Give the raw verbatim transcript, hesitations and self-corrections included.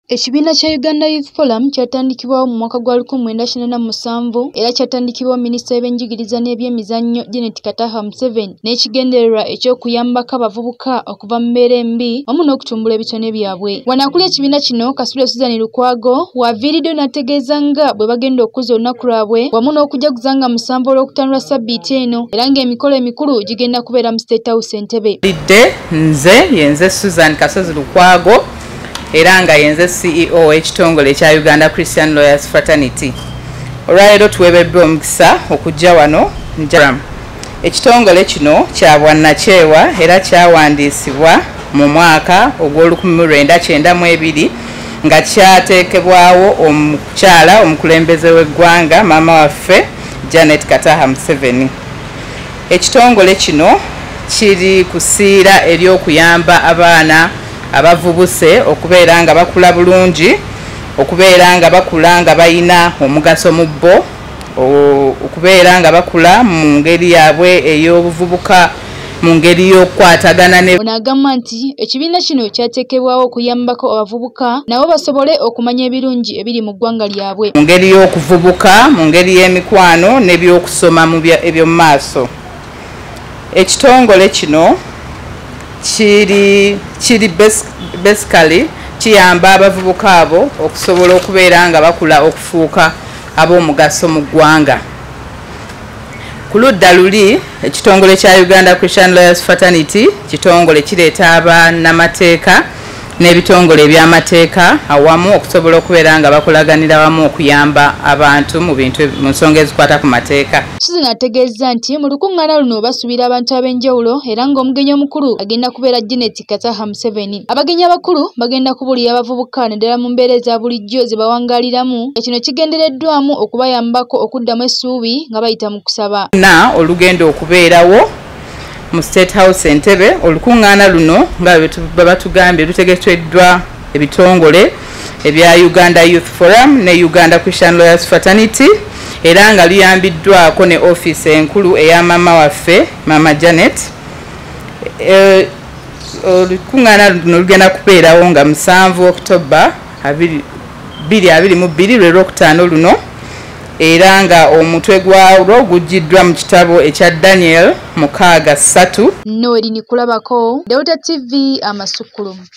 Ekibiina kya Uganda Youth Forum kyatandikibwawo mu mwaka gwa lukumi mwenda kyenda mu musanvu era kyatandikibwawo minisita w'ebyenjigiriza n'ebyemizannyo Janet Kataha Museveni n'ekigendererwa eky'okuyambako abavubuka okuva mu mbeera embi wamu n'okutumbula ebitone byabwe. Wano akulira ekibiina kino Kasule Suzan Lukwago w'aviiriddeyo n'ategeeza nga bwe bagenda okuza olunaku lwabwe wamu n'okujaguza nga musanvu olw'okutanula sabbiiti eno era ng'emikolo emikulu gigenda kubeera mu State House Entebbe. Nze yenze Suzan Kasozi Lukwago era nga yenze C E O ekitongole ekya Uganda Christian Lawyers Fraternity. Olwaleero tuweebeddwa omukisa okujja wano njaram. Ekitongole kino kya bwannakyewa era kyawandiisibwa mu mwaka ogw'olukumi mu lwenda kyenda mu ebiri nga kyateekebwawo omukyala omukulembeze w'eggwanga maama waffe Janet Kataha Museveni. Ekitongole kino kiri kusiira ery'okuyamba abaana abavubuse okubeera nga bakula bulungi, okubeera nga bakula nga bayina omugaso mu bo, okubeera nga bakula mu ngeri yaabwe ey'obuvubuka mu ngeri y'okukwatagana ne. Ono agamba nti ekibiina kino kyateekebwawo okuyambako abavubuka nabo basobole okumanya ebirungi ebiri mu ggwanga lyabwe mu ngeri y'okuvubuka, mu ngeri y'emikwano n'ebyokusoma mu eby'omu maaso. Ekitongole kino kiri kiri basically kiyamba abavubuka abo okusobola okubeera nga bakula okufuuka ab'omugaso mu ggwanga. Ku ludda luli ekitongole kya Uganda Christian Lawyers Fraternity kitongole kireeta abannamateeka n'ebitongole eby'amateeka awamu okusobola okubeera nga bakolaganira wamu okuyamba abantu mu bintu mu nsonga ezikwata ku mateeka. Susan ategeeza nti mu lukuŋŋaana luno basuubira abantu ab'enjawulo era ng'omugenyi omukulu agenda kubeera Janet Kataha Museveni. Abagenyi abakulu bagenda kubuulira abavubuka naddala mu mbeera eza bulijjo ze bawangaaliramu nga kino kigendereddwamu okubayambako okuddamu essuubi nga bayita mu kusaba. Na olugenda okubeerawo mu State House Entebbe. Olukuŋŋaana luno nga bwe batugambye lutegekeddwa ebitongole ebya Uganda Youth Forum ne Uganda Christian Lawyers Fraternity era nga luyambiddwako ne office enkulu eya maama waffe Mama Janet. Olukuŋŋaana luno lugenda kubeerawo nga musanvu October bbiri abiri mu bbiri lwe Lwokutaano luno era nga omutwe gwalwo gujjiddwa mu kitabo ekya Daniel mukaaga ssatu. Noeli Nikulabako, Delta T V Amasukulu.